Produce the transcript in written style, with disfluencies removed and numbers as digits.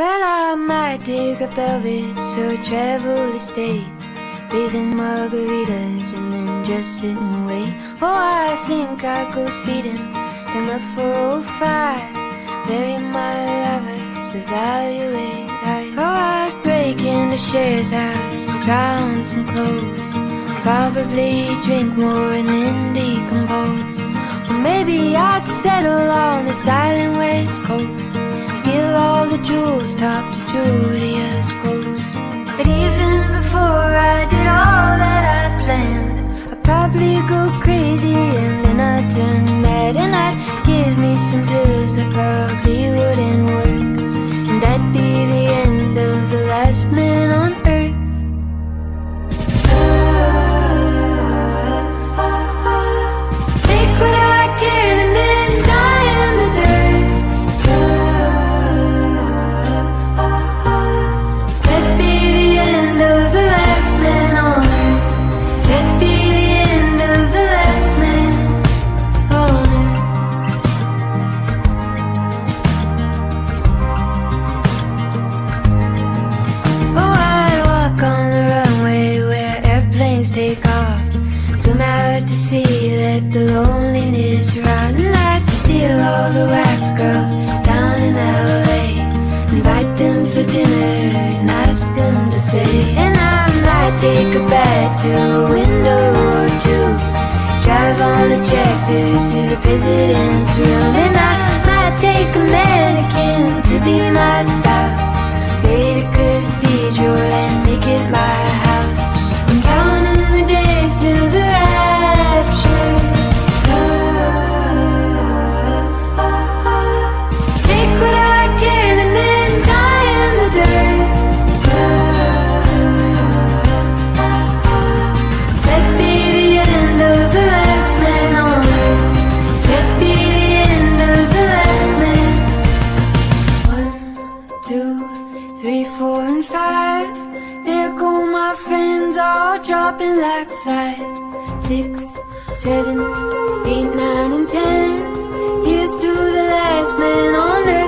Well, I might dig up Elvis or travel the States, breathing margaritas and then just sit and wait. Oh, I think I'd go speeding down the 405, bury my lovers, evaluate life. Oh, I'd break into Cher's house, try on some clothes, probably drink more and then decompose. Or maybe I'd settle on the silent West Coast, steal all the jewels, talk to Julia's ghost. But even before I did all that I planned, I'd probably go crazy and then I'd turn mad, and I'd give me some pills that probably wouldn't work, and that'd be the end of the last man on earth. Take what I can and then die in the dirt. That'd be the end of the last man on earth. That'd be the end of the last man on earth. Oh, I'd walk on the runway where airplanes take off, swim out to sea, let the loneliness run. And I'd steal all the wax girls down in LA, invite them for dinner and ask them to stay. And I might take a Bathe to a window or two, drive on a tractor to the president's room. And I might take a mannequin to be my spouse, raid a cathedral and make it my house. I'm counting the days till the rapture. Take what I can and then die in the dirt. That'd be the end of the last man on earth. That'd be the end of the last man. 1, 2, 3, 4, and 5. There go my friends all dropping like flies. 6, 7, 8, 9, and 10. Here's to the last man on earth.